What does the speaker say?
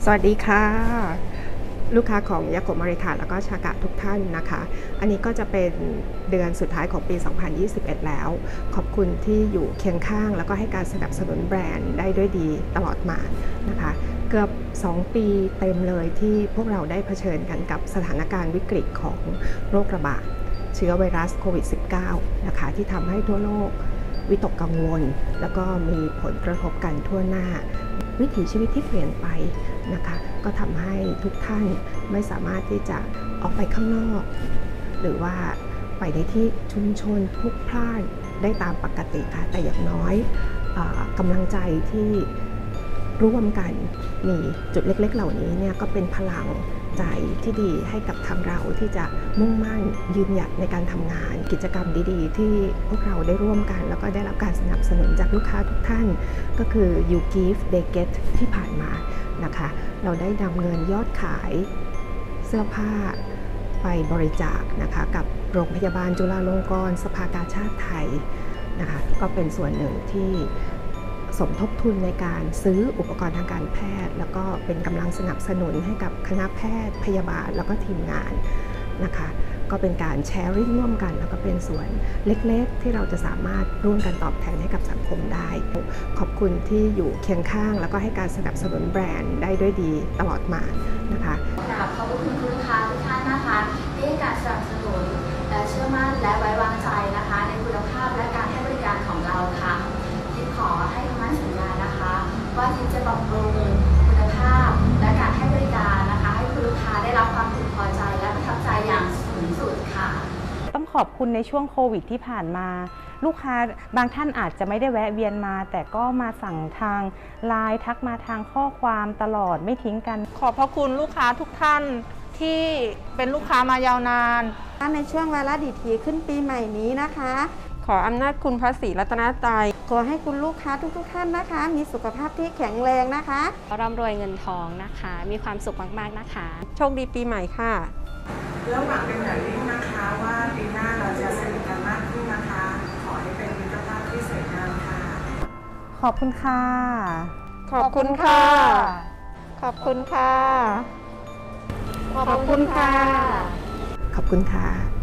วัสดีค่ะลูกค้าของยาโกะมาริทาแล้วก็ชากะทุกท่านนะคะอันนี้ก็จะเป็นเดือนสุดท้ายของปี 2021 แล้วขอบคุณที่อยู่เคียงข้างแล้วก็ให้การสนับสนุนแบรนด์ได้ด้วยดีตลอดมานะคะเกือบ2 ปีเต็มเลยที่พวกเราได้เผชิญกันกับสถานการณ์วิกฤตของโรคระบาดเชื้อไวรัสโควิด -19 นะคะที่ทำให้ทั่วโลกวิตกกังวลแล้วก็มีผลกระทบกันทั่วหน้าวิถีชีวิตที่เปลี่ยนไปนะคะก็ทำให้ทุกท่านไม่สามารถที่จะออกไปข้างนอกหรือว่าไปในที่ชุมชนพลุกพล่านได้ตามปกติค่ะแต่อย่างน้อยกำลังใจที่ร่วมกันมีจุดเล็กๆเหล่านี้เนี่ยก็เป็นพลังใจที่ดีให้กับทางเราที่จะมุ่งมั่นยืนหยัดในการทำงานกิจกรรมดีๆที่พวกเราได้ร่วมกันแล้วก็ได้รับการสนับสนุนจากลูกค้าทุกท่านก็คือ You Give They Get ที่ผ่านมานะคะเราได้นำเงินยอดขายเสื้อผ้าไปบริจาคนะคะกับโรงพยาบาลจุฬาลงกรณ์สภากาชาดไทยนะคะก็เป็นส่วนหนึ่งที่สมทบทุนในการซื้ออุปกรณ์ทางการแพทย์แล้วก็เป็นกำลังสนับสนุนให้กับคณะแพทย์พยาบาลแล้วก็ทีมงานนะคะก็เป็นการแชร์ริ่งร่วมกันแล้วก็เป็นส่วนเล็กๆที่เราจะสามารถร่วมกันตอบแทนให้กับสังคมได้ขอบคุณที่อยู่เคียงข้างแล้วก็ให้การสนับสนุนแบรนด์ได้ด้วยดีตลอดมานะคะขอบคุณลูกค้าทุกท่านนะคะที่ให้การสนับสนุนและเชื่อมั่นและไว้วางใจนะคะในคุณภาพและการให้บริการของเราค่ะทิพขอให้คำมั่นสัญญานะคะว่าทิพจะปรับปรุงคุณภาพและการให้บริการนะคะให้คุณลูกค้าได้รับความพึงพอใจและประทับใจอย่างสูงสุดค่ะต้องขอบคุณในช่วงโควิดที่ผ่านมาลูกค้าบางท่านอาจจะไม่ได้แวะเวียนมาแต่ก็มาสั่งทางไลน์ทักมาทางข้อความตลอดไม่ทิ้งกันขอบพระคุณลูกค้าทุกท่านที่เป็นลูกค้ามายาวนานในช่วงวาระดิถีขึ้นปีใหม่นี้นะคะขออำนาจคุณพระศรีรัตนตรัยขอให้คุณลูกค้าทุกท่านนะคะมีสุขภาพที่แข็งแรงนะคะร่ำรวยเงินทองนะคะมีความสุขมากๆนะคะโชคดีปีใหม่ค่ะแล้วหวังเป็นอย่างยิ่งนะคะว่าปีหน้าเราจะสนิทกันมากขึ้นนะคะขอให้เป็นมิตรภาพที่สวยงามค่ะขอบคุณค่ะขอบคุณค่ะขอบคุณค่ะขอบคุณค่ะขอบคุณค่ะ